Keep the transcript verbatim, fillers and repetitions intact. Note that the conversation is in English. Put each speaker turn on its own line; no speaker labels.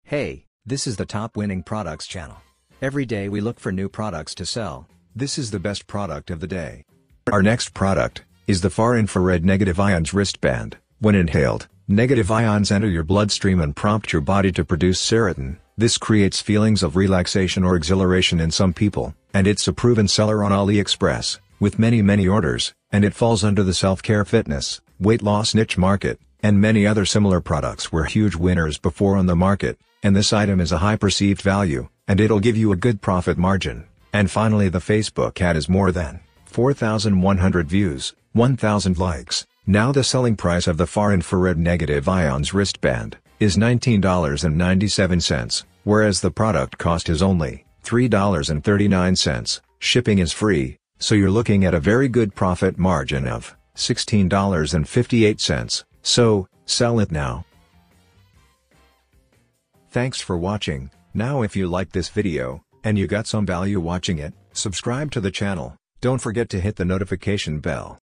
Hey, this is the Top Winning Products channel. Every day we look for new products to sell. This is the best product of the day. Our next product is the Far Infrared Negative Ions Wristband. When inhaled, negative ions enter your bloodstream and prompt your body to produce serotonin. This creates feelings of relaxation or exhilaration in some people, and it's a proven seller on Aliexpress, with many many orders, and it falls under the self-care fitness, weight loss niche market, and many other similar products were huge winners before on the market, and this item is a high perceived value, and it'll give you a good profit margin. And finally, the Facebook ad is more than four thousand one hundred views, one thousand likes. Now the selling price of the Far Infrared Negative Ions Wristband is nineteen dollars and ninety-seven cents, whereas the product cost is only three dollars and thirty-nine cents. Shipping is free, so you're looking at a very good profit margin of sixteen dollars and fifty-eight cents. So, sell it now. Thanks for watching. Now if you liked this video, and you got some value watching it, subscribe to the channel. Don't forget to hit the notification bell.